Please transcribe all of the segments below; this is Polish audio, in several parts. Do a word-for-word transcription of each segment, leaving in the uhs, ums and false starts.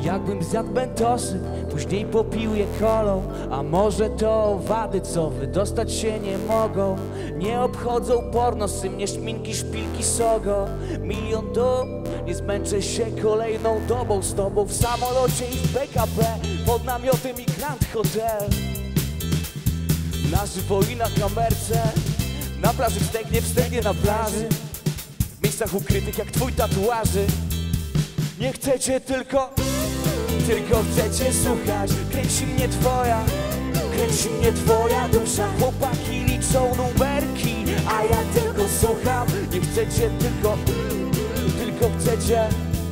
Jakbym zjadł mentosy, później popił je kolą. A może to wady, co wydostać się nie mogą. Nie obchodzą pornosy mnie szminki, szpilki, sogo. Milion dób, nie zmęczę się kolejną dobą z tobą w samolocie i w P K P, pod namiotem i Grand Hotel. Na żywo i na kamerce, na plaży wstęgnie, wstęgnie na plaży, w miejscach ukrytych jak twój tatuaży. Nie chcecie tylko, tylko chcecie słuchać. Kręci mnie twoja, kręci mnie twoja dusza. Chłopaki liczą numerki, a ja tylko słucham. Nie chcecie tylko, tylko chcecie.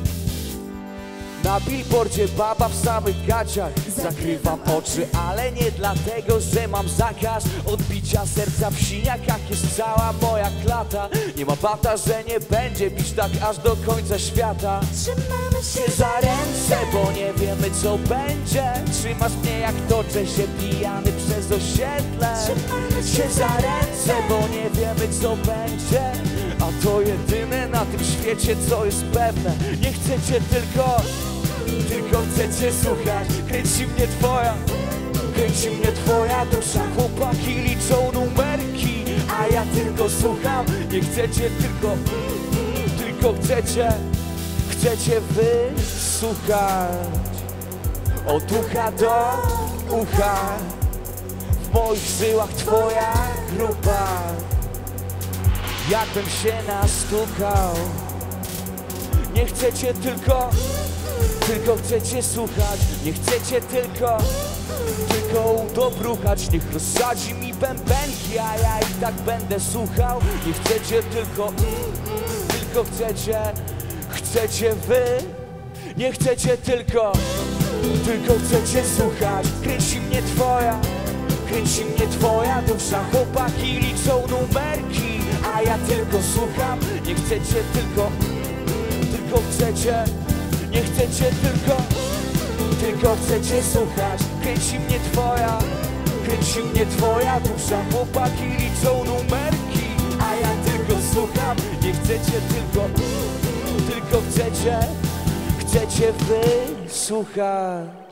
Na billboardzie baba w samych gaciach. Zakrywam oczy, ale nie dlatego, że mam zakaz odbicia serca w siniakach. Jest cała moja klata. Nie ma bata, że nie będzie bić tak aż do końca świata. Trzymamy Się za ręce, bo nie wiemy co będzie. Trzymasz mnie jak toczę się pijany przez osiedle. Się za ręce, bo nie wiemy co będzie. A to jedyne na tym świecie, co jest pewne. Nie chcecie tylko, tylko chcecie słuchać. Kręci mnie twoja, kręci mnie twoja dusza. Chłopaki liczą numerki, a ja tylko słucham. Nie chcecie tylko, tylko chcecie, chcecie wysłuchać. Od ucha do ucha, w moich żyłach twoja grupa. Jakbym się nastukał. Nie chcecie tylko, tylko chcecie słuchać. Nie chcecie tylko, tylko udobruchać. Niech rozsadzi mi bębenki, a ja i tak będę słuchał. Nie chcecie tylko, tylko chcecie, chcecie wy. Nie chcecie tylko, tylko chcecie słuchać. Kręci mnie twoja, kręci mnie twoja dusza. Chłopaki liczą numerki, a ja tylko słucham. Nie chcecie tylko, tylko chcecie. Nie chcecie tylko, tylko chcecie słuchać. Kręci mnie twoja, kręci mnie twoja dusza. Chłopaki liczą numerki, a ja tylko słucham. Nie chcecie tylko, tylko chcecie, chcecie wysłuchać.